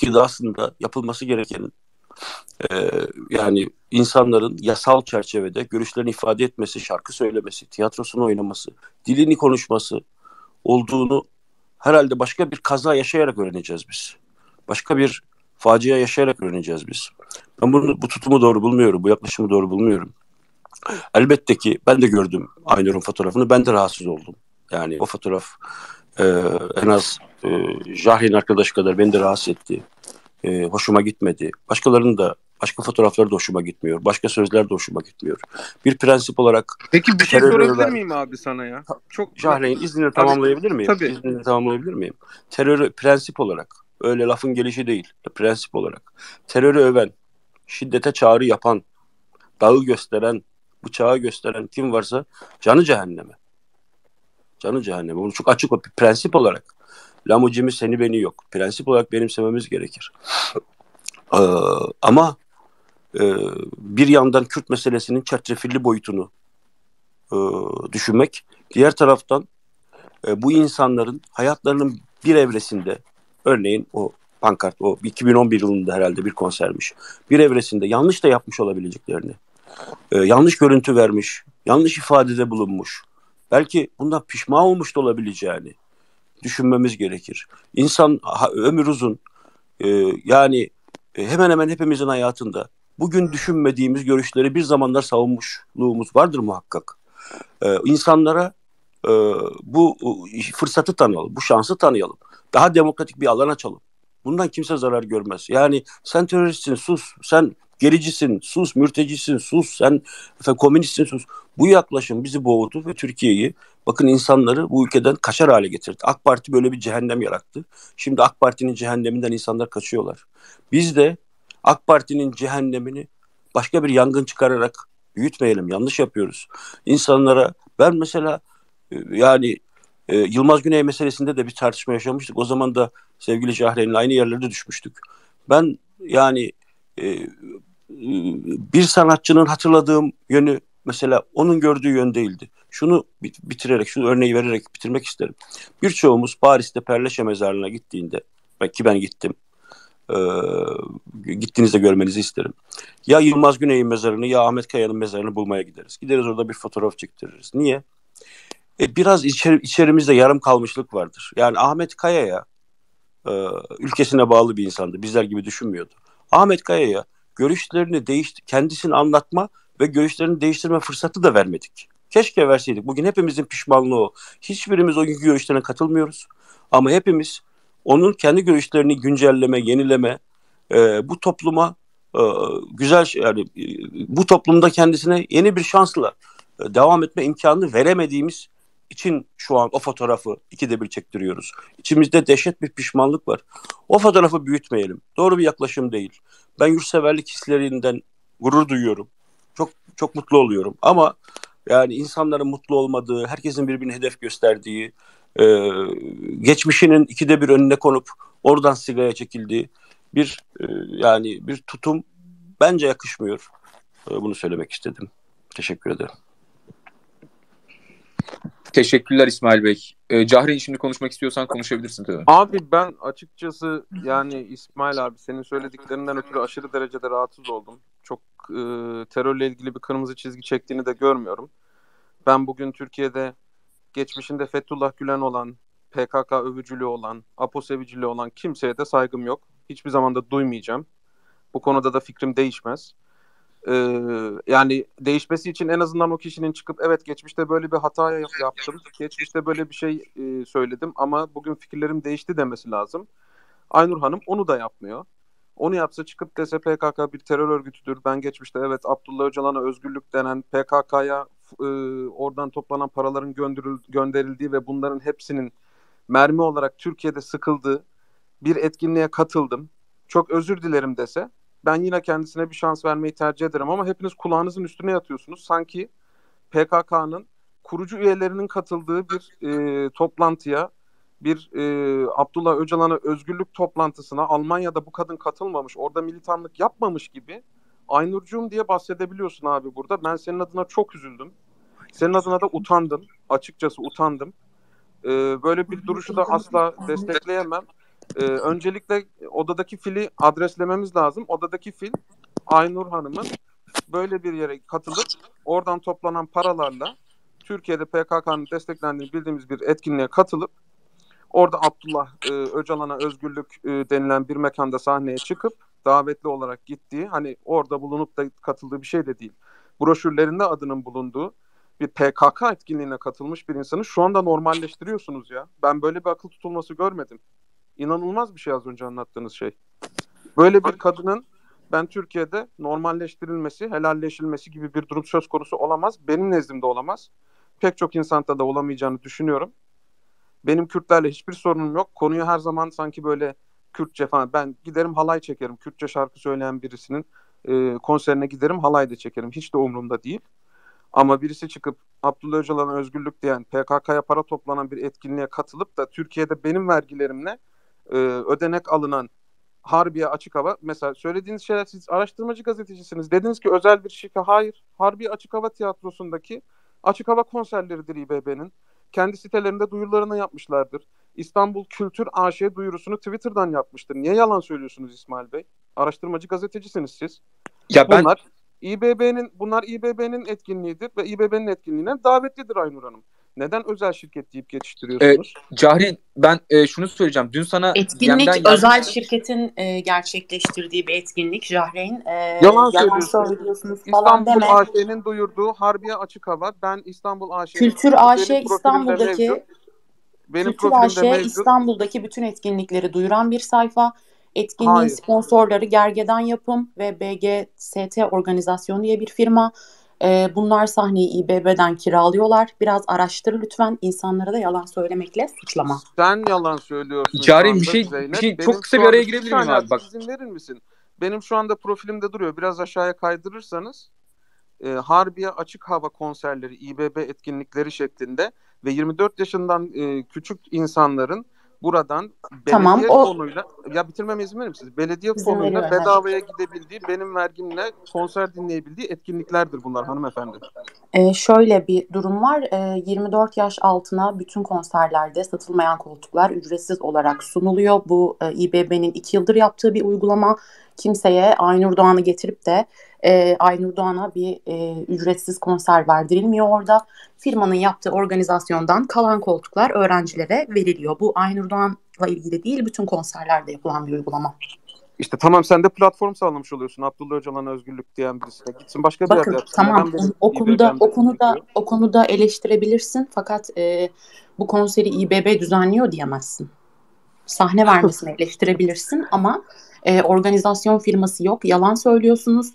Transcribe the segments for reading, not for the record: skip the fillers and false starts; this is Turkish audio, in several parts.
Türkiye'de aslında yapılması gerekenin yani insanların yasal çerçevede görüşlerini ifade etmesi, şarkı söylemesi, tiyatrosunu oynaması, dilini konuşması olduğunu herhalde başka bir kaza yaşayarak öğreneceğiz biz. Başka bir facia yaşayarak öğreneceğiz biz. Ben bu tutumu doğru bulmuyorum, bu yaklaşımı doğru bulmuyorum. Elbette ki ben de gördüm Aynur'un fotoğrafını, ben de rahatsız oldum. Yani o fotoğraf e, en az Jahre'nin arkadaş kadar beni de rahatsız etti. Hoşuma gitmedi. Başkalarının da başka fotoğrafları da hoşuma gitmiyor. Başka sözler de hoşuma gitmiyor. Bir prensip olarak Peki bir şey terörü sorabilir öven miyim abi sana ya? Çok Jahre'nin iznini abi, tamamlayabilir miyim? tabii. İznini tamamlayabilir miyim? Terörü prensip olarak, öyle lafın gelişi değil, prensip olarak terörü öven, şiddete çağrı yapan, dağı gösteren, bıçağı gösteren kim varsa canı cehenneme. Canı cehenneme. Bunu çok açık bir prensip olarak. Lamucimi seni beni yok. Prensip olarak benimsememiz gerekir. Ama bir yandan Kürt meselesinin çetrefilli boyutunu düşünmek, diğer taraftan bu insanların hayatlarının bir evresinde, örneğin o pankart, o 2011 yılında herhalde bir konsermiş, bir evresinde yanlış da yapmış olabileceklerini, yanlış görüntü vermiş, yanlış ifadede bulunmuş, belki bundan pişman olmuş da olabileceğini düşünmemiz gerekir. İnsan ömür uzun, yani hemen hemen hepimizin hayatında bugün düşünmediğimiz görüşleri bir zamanlar savunmuşluğumuz vardır muhakkak. İnsanlara bu fırsatı tanıyalım, bu şansı tanıyalım. Daha demokratik bir alan açalım. Bundan kimse zarar görmez. Yani sen teröristsin, sus. Sen gericisin, sus. Mürtecisin, sus. Sen komünistsin, sus. Bu yaklaşım bizi boğdu ve Türkiye'yi, bakın, insanları bu ülkeden kaçar hale getirdi. AK Parti böyle bir cehennem yarattı. Şimdi AK Parti'nin cehenneminden insanlar kaçıyorlar. Biz de AK Parti'nin cehennemini başka bir yangın çıkararak büyütmeyelim. Yanlış yapıyoruz. İnsanlara, ben mesela yani Yılmaz Güney meselesinde de bir tartışma yaşamıştık. O zaman da sevgili Cahre'nin aynı yerlerde düşmüştük. Ben yani bir sanatçının hatırladığım yönü mesela onun gördüğü yön değildi. Şunu bitirerek, şu örneği vererek bitirmek isterim. Birçoğumuz Paris'te Perleşe mezarlığına gittiğinde, belki ben gittim, gittiğinizde görmenizi isterim. Ya Yılmaz Güney'in mezarını ya Ahmet Kaya'nın mezarını bulmaya gideriz. Gideriz, orada bir fotoğraf çektiririz. Niye? Biraz içerimizde yarım kalmışlık vardır. Yani Ahmet Kaya'ya, ülkesine bağlı bir insandı. Bizler gibi düşünmüyordu. Ahmet Kaya'ya görüşlerini kendisini anlatma ve görüşlerini değiştirme fırsatı da vermedik. Keşke verseydik. Bugün hepimizin pişmanlığı o. Hiçbirimiz o günkü görüşlerine katılmıyoruz. Ama hepimiz onun kendi görüşlerini güncelleme, yenileme, bu topluma güzel yani bu toplumda kendisine yeni bir şansla devam etme imkanını veremediğimiz için şu an o fotoğrafı ikide bir çektiriyoruz. İçimizde dehşet bir pişmanlık var. O fotoğrafı büyütmeyelim. Doğru bir yaklaşım değil. Ben yurtseverlik hislerinden gurur duyuyorum. Çok çok mutlu oluyorum. Ama yani insanların mutlu olmadığı, herkesin birbirine hedef gösterdiği, geçmişinin ikide bir önüne konup oradan sigaraya çekildiği yani bir tutum bence yakışmıyor. Bunu söylemek istedim. Teşekkür ederim. Teşekkürler İsmail Bey. Cahreyn, şimdi konuşmak istiyorsan konuşabilirsin tabii. Abi ben açıkçası yani İsmail abi senin söylediklerinden ötürü aşırı derecede rahatsız oldum. Çok terörle ilgili bir kırmızı çizgi çektiğini de görmüyorum. Ben bugün Türkiye'de geçmişinde Fethullah Gülen olan, PKK övücülüğü olan, APO seviciliği olan kimseye de saygım yok. Hiçbir zaman da duymayacağım. Bu konuda da fikrim değişmez. Yani değişmesi için en azından o kişinin çıkıp evet geçmişte böyle bir hata yaptım, geçmişte böyle bir şey söyledim ama bugün fikirlerim değişti demesi lazım. Aynur Hanım onu da yapmıyor. Onu yapsa, çıkıp dese PKK bir terör örgütüdür. Ben geçmişte evet Abdullah Öcalan'a özgürlük denen, PKK'ya oradan toplanan paraların gönderildiği ve bunların hepsinin mermi olarak Türkiye'de sıkıldığı bir etkinliğe katıldım. Çok özür dilerim dese, ben yine kendisine bir şans vermeyi tercih ederim ama hepiniz kulağınızın üstüne yatıyorsunuz. Sanki PKK'nın kurucu üyelerinin katıldığı bir toplantıya, bir Abdullah Öcalan'a özgürlük toplantısına Almanya'da bu kadın katılmamış, orada militanlık yapmamış gibi Aynurcuğum diye bahsedebiliyorsun abi burada. Ben senin adına çok üzüldüm. Senin adına da utandım. Açıkçası utandım. Böyle bir duruşu da asla destekleyemem. Öncelikle odadaki fili adreslememiz lazım. Odadaki fil Aynur Hanım'ın böyle bir yere katılıp oradan toplanan paralarla Türkiye'de PKK'nın desteklendiğini bildiğimiz bir etkinliğe katılıp orada Abdullah Öcalan'a özgürlük denilen bir mekanda sahneye çıkıp davetli olarak gittiği, hani orada bulunup da katıldığı bir şey de değil. Broşürlerinde adının bulunduğu bir PKK etkinliğine katılmış bir insanı şu anda normalleştiriyorsunuz ya. Ben böyle bir akıl tutulması görmedim. İnanılmaz bir şey az önce anlattığınız şey. Böyle bir kadının ben Türkiye'de normalleştirilmesi, helalleşilmesi gibi bir durum söz konusu olamaz. Benim nezdimde olamaz. Pek çok insanda da olamayacağını düşünüyorum. Benim Kürtlerle hiçbir sorunum yok. Konuyu her zaman sanki böyle Kürtçe falan. Ben giderim halay çekerim. Kürtçe şarkı söyleyen birisinin konserine giderim halay da çekerim. Hiç de umurumda değil. Ama birisi çıkıp Abdullah Öcalan'a özgürlük diyen, PKK'ya para toplanan bir etkinliğe katılıp da Türkiye'de benim vergilerimle ödenek alınan Harbiye Açık Hava, mesela söylediğiniz şeyler, siz araştırmacı gazetecisiniz. Dediniz ki özel bir şirket. Hayır. Harbiye Açık Hava Tiyatrosu'ndaki açık hava konserleridir İBB'nin. Kendi sitelerinde duyurularını yapmışlardır. İstanbul Kültür AŞ duyurusunu Twitter'dan yapmıştır. Niye yalan söylüyorsunuz İsmail Bey? Araştırmacı gazetecisiniz siz. Ya ben Bunlar İBB'nin etkinliğidir ve İBB'nin etkinliğine davetlidir Aynur Hanım. Neden özel şirket deyip geçiştiriyorsunuz? Cahreyn, ben şunu söyleyeceğim. Dün sana Etkinlik DM'den özel yazmıştım. şirketin gerçekleştirdiği bir etkinlik Cahreyn. Yalan Yalan söylüyorsunuz. söylüyorsunuz falan İstanbul deme. AŞ'nin duyurduğu Harbiye Açık Hava. Ben İstanbul AŞ'nin Kültür AŞ İstanbul'daki Benim Kültür profilimde AŞ mevcut. İstanbul'daki bütün etkinlikleri duyuran bir sayfa. Etkinliğin Hayır. sponsorları Gergedan Yapım ve BGST Organizasyon diye bir firma. Bunlar sahneyi İBB'den kiralıyorlar. Biraz araştır lütfen. İnsanlara da yalan söylemekle suçlama. Sen yalan söylüyorsun Cahreyn, şu bir anda şey Zeynep. çok kısa bir araya girebilir miyim abi? Bak. İzin verir misin? Benim şu anda profilimde duruyor. Biraz aşağıya kaydırırsanız Harbiye Açık Hava konserleri, İBB etkinlikleri şeklinde ve 24 yaşından küçük insanların buradan Tamam, belediye fonuyla, ya bitirmeme izin verir misiniz? Belediye İzin fonuyla veriyorum, bedavaya gidebildiği, benim vergimle konser dinleyebildiği etkinliklerdir bunlar hanımefendi. Şöyle bir durum var. 24 yaş altına bütün konserlerde satılmayan koltuklar ücretsiz olarak sunuluyor. Bu İBB'nin 2 yıldır yaptığı bir uygulama. Kimseye Aynur Doğan'ı getirip de Aynur Doğan'a bir ücretsiz konser verdirilmiyor orada. Firmanın yaptığı organizasyondan kalan koltuklar öğrencilere veriliyor. Bu Aynur Doğan'la ilgili değil, bütün konserlerde yapılan bir uygulama. İşte tamam, sen de platform sağlamış oluyorsun. Abdullah Öcalan'a özgürlük diyen birisine gitsin başka bir Bakın, yerde yapsın. tamam, İBB'den o konuda eleştirebilirsin, fakat bu konseri İBB düzenliyor diyemezsin. Sahne vermesini eleştirebilirsin ama organizasyon firması yok. Yalan söylüyorsunuz.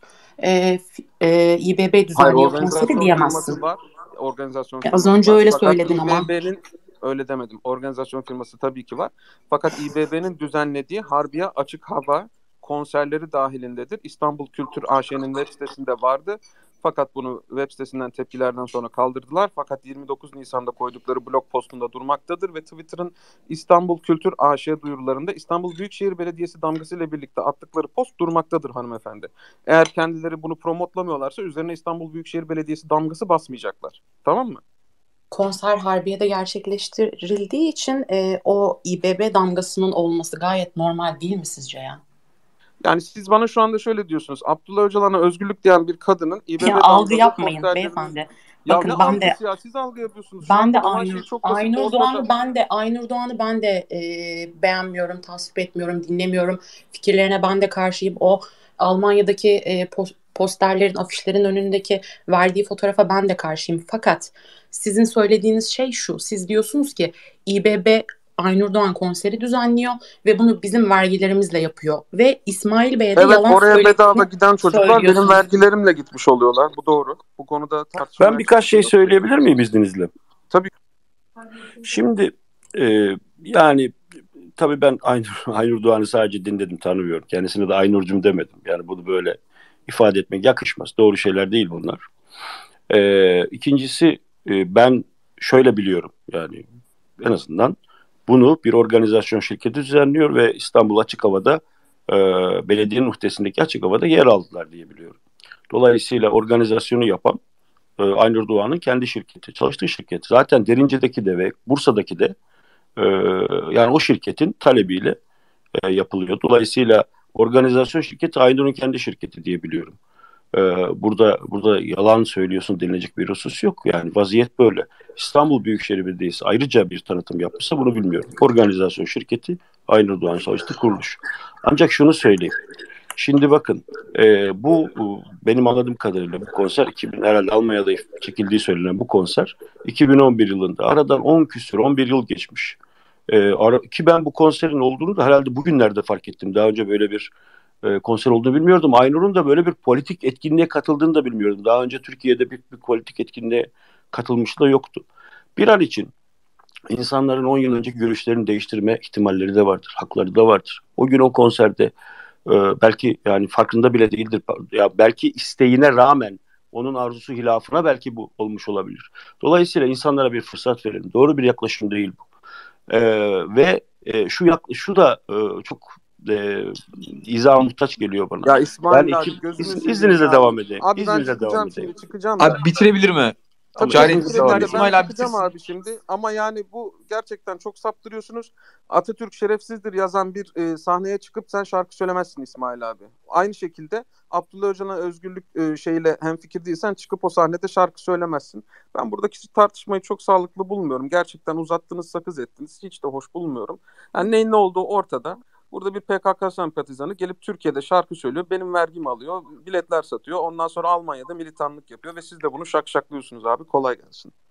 İBB düzenliyor konseri diyemezsin. Organizasyon Az firması önce var. öyle Fakat söyledin ama. İBB'nin, öyle demedim. Organizasyon firması tabii ki var. Fakat İBB'nin düzenlediği Harbiye Açık Hava konserleri dahilindedir. İstanbul Kültür AŞ'nin web sitesinde vardı. Fakat bunu web sitesinden tepkilerden sonra kaldırdılar. Fakat 29 Nisan'da koydukları blog postunda durmaktadır ve Twitter'ın İstanbul Kültür AŞ duyurularında İstanbul Büyükşehir Belediyesi damgasıyla birlikte attıkları post durmaktadır hanımefendi. Eğer kendileri bunu promotlamıyorlarsa üzerine İstanbul Büyükşehir Belediyesi damgası basmayacaklar. Tamam mı? Konser Harbiye'de gerçekleştirildiği için o İBB damgasının olması gayet normal değil mi sizce ya? Yani siz bana şu anda şöyle diyorsunuz. Abdullah Öcalan'a özgürlük diyen bir kadının İBB ya, algı yapmayın beyefendi. Ya bakın, siz algı yapıyorsunuz. Ben de Aynur Doğan'ı ben de beğenmiyorum, tasvip etmiyorum, dinlemiyorum. Fikirlerine ben de karşıyım. O Almanya'daki posterlerin, afişlerin önündeki verdiği fotoğrafa ben de karşıyım. Fakat sizin söylediğiniz şey şu. Siz diyorsunuz ki İBB Aynur Doğan konseri düzenliyor ve bunu bizim vergilerimizle yapıyor. Ve İsmail Bey'e de yalan söylediğini oraya bedava giden çocuklar benim vergilerimle gitmiş oluyorlar. Bu doğru. Bu konuda tartışmaya... Ben birkaç şey söyleyebilir miyim izninizle? Tabii. Şimdi yani tabii ben Aynur Doğan'ı sadece dinledim, tanımıyorum. Kendisine de Aynur'cum demedim. Yani bunu böyle ifade etmek yakışmaz. Doğru şeyler değil bunlar. İkincisi, ben şöyle biliyorum, yani en azından bunu bir organizasyon şirketi düzenliyor ve İstanbul Açık Hava'da belediyenin muhtesindeki açık havada yer aldılar diye biliyorum. Dolayısıyla organizasyonu yapan Aynur Doğan'ın kendi şirketi, çalıştığı şirket. Zaten Derince'deki de ve Bursa'daki de yani o şirketin talebiyle yapılıyor. Dolayısıyla organizasyon şirketi Aynur'un kendi şirketi diye biliyorum. Burada yalan söylüyorsun denilecek bir husus yok. Yani vaziyet böyle. İstanbul Büyükşehir Belediyesi ayrıca bir tanıtım yapmışsa bunu bilmiyorum. Organizasyon şirketi Aynur Doğan Savaş'ta kuruluş. Ancak şunu söyleyeyim. Şimdi bakın bu benim anladığım kadarıyla bu konser 2000 herhalde Almanya'da çekildiği söylenen bu konser 2011 yılında aradan 10 küsur 11 yıl geçmiş. Ki ben bu konserin olduğunu da herhalde bugünlerde fark ettim. Daha önce böyle bir konser olduğunu bilmiyordum. Aynur'un da böyle bir politik etkinliğe katıldığını da bilmiyordum. Daha önce Türkiye'de bir politik etkinliğe katılmışlığı da yoktu. Bir an için insanların 10 yıl önceki görüşlerini değiştirme ihtimalleri de vardır, hakları da vardır. O gün o konserde belki yani farkında bile değildir. Ya belki isteğine rağmen onun arzusu hilafına belki bu olmuş olabilir. Dolayısıyla insanlara bir fırsat verelim. Doğru bir yaklaşım değil bu. Ve şu da çok izaha muhtaç geliyor bana. Ya İsmail Ben abi gözünü seveyim izninizle ya. devam edeyim. Abi ben İzninizle devam çıkacağım edeyim. şimdi çıkacağım Abi da. bitirebilir mi? Tabii Cahreyn tabii İzninizle devam bitirebilir de edeyim. ben İsmail abi çıkacağım bitirsin. abi şimdi. Ama yani bu gerçekten çok saptırıyorsunuz. Atatürk şerefsizdir yazan bir sahneye çıkıp sen şarkı söylemezsin İsmail abi. Aynı şekilde Abdullah Öcalan'a özgürlük şeyle hemfikir değilsen çıkıp o sahnede şarkı söylemezsin. Ben buradaki tartışmayı çok sağlıklı bulmuyorum. Gerçekten uzattınız, sakız ettiniz. Hiç de hoş bulmuyorum. Yani neyin ne olduğu ortada. Burada bir PKK sempatizanı gelip Türkiye'de şarkı söylüyor. Benim vergimi alıyor. Biletler satıyor. Ondan sonra Almanya'da militanlık yapıyor ve siz de bunu şakşaklıyorsunuz abi. Kolay gelsin.